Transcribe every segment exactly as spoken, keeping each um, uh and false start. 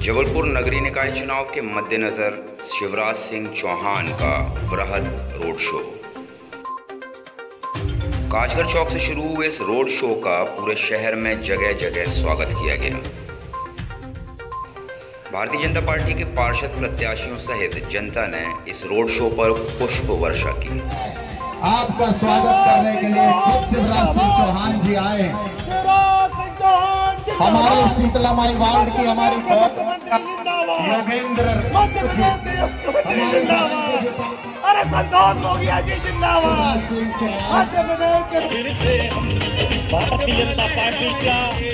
जबलपुर नगरीय निकाय चुनाव के मद्देनजर शिवराज सिंह चौहान का बृहद रोड शो। काजगर चौक से शुरू हुए इस रोड शो का पूरे शहर में जगह जगह स्वागत किया गया। भारतीय जनता पार्टी के पार्षद प्रत्याशियों सहित जनता ने इस रोड शो पर पुष्प वर्षा की। आपका स्वागत करने के लिए खुद शिवराज सिंह चौहान जी आए। हमारे शीतला माई वार्ड की हमारी योगेंद्र अरे संतोष हो गया जी जिंदाबाद। फिर से भारतीय जनता पार्टी का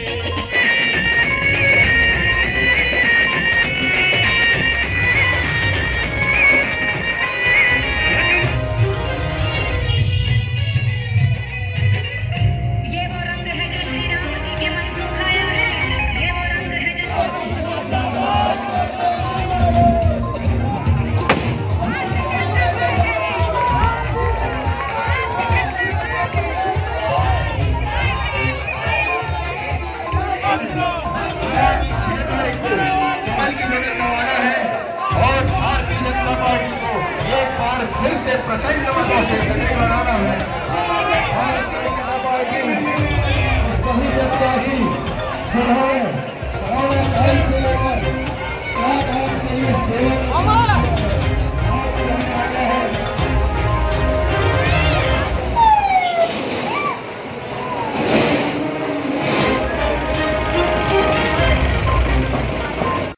फिर से प्रचंड मतों से विजयी बनाना है। भारतीय जनता पार्टी सभी प्रत्याशी जिन्होंने कोरोना काल से लेकर क्या काम के लिए सेवा